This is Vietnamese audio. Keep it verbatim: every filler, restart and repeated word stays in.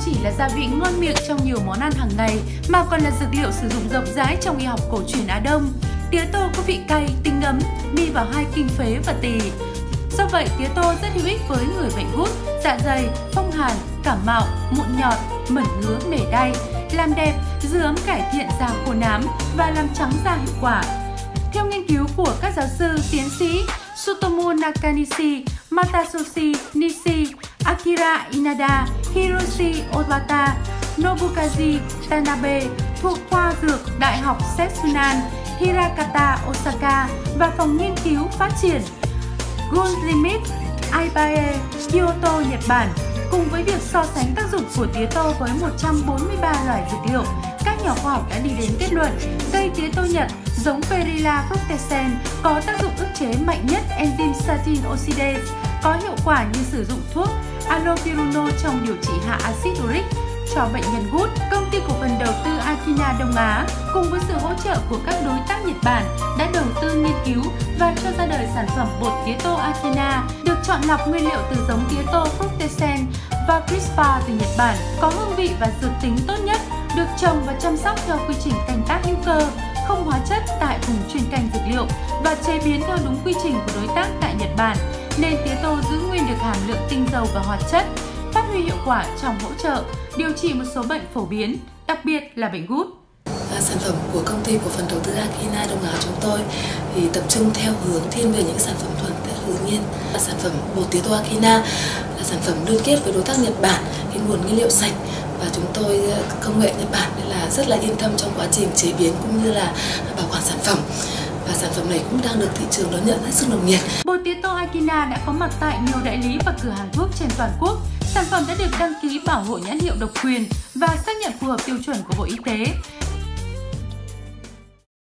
chỉ là gia vị ngon miệng trong nhiều món ăn hàng ngày mà còn là dược liệu sử dụng rộng rãi trong y học cổ truyền Á Đông. Tía tô có vị cay, tính ấm, đi vào hai kinh phế và tỳ. Do vậy, tía tô rất hữu ích với người bệnh gút, dạ dày, phong hàn, cảm mạo, mụn nhọt, mẩn ngứa, mề đay, làm đẹp, giữ ấm, cải thiện da khô nám và làm trắng da hiệu quả. Theo nghiên cứu của các giáo sư, tiến sĩ Tsutomu Nakanishi, Matayoshi Nishi, Akira Inada, Hiroshi Obata, Nobukazu Tanabe thuộc khoa dược Đại học Setsunan, Hirakata, Osaka và phòng nghiên cứu phát triển Gunlimit Aibae, Kyoto, Nhật Bản. Cùng với việc so sánh tác dụng của tía tô với một trăm bốn mươi ba loại dược liệu, các nhà khoa học đã đi đến kết luận cây tía tô Nhật giống Perilla fructescens có tác dụng ức chế mạnh nhất enzyme statin oxidase, có hiệu quả như sử dụng thuốc allopurinol trong điều trị hạ axit uric cho bệnh nhân gút. Công ty cổ phần đầu tư Akina Đông Á cùng với sự hỗ trợ của các đối tác Nhật Bản đã đầu tư nghiên cứu và cho ra đời sản phẩm bột tía tô Akina được chọn lọc nguyên liệu từ giống tía tô fructescens và crispa từ Nhật Bản, có hương vị và dược tính tốt nhất, được trồng và chăm sóc theo quy trình canh tác hữu cơ, không hóa chất tại vùng chuyên canh dược liệu và chế biến theo đúng quy trình của đối tác tại Nhật Bản, nên tía tô giữ nguyên được hàm lượng tinh dầu và hoạt chất, phát huy hiệu quả trong hỗ trợ điều trị một số bệnh phổ biến, đặc biệt là bệnh gút. À, sản phẩm của công ty cổ phần đầu tư Akina Đông Á chúng tôi thì tập trung theo hướng thiên về những sản phẩm thuần tự nhiên. Là sản phẩm bột tía tô Akina là sản phẩm liên kết với đối tác Nhật Bản, cái nguồn nguyên liệu sạch, và chúng tôi công nghệ Nhật Bản nên là rất là yên tâm trong quá trình chế biến cũng như là bảo quản sản phẩm. Và sản phẩm này cũng đang được thị trường đón nhận hết sức nồng nhiệt. Bột tía tô Akina đã có mặt tại nhiều đại lý và cửa hàng thuốc trên toàn quốc. Sản phẩm đã được đăng ký bảo hộ nhãn hiệu độc quyền và xác nhận phù hợp tiêu chuẩn của Bộ Y tế.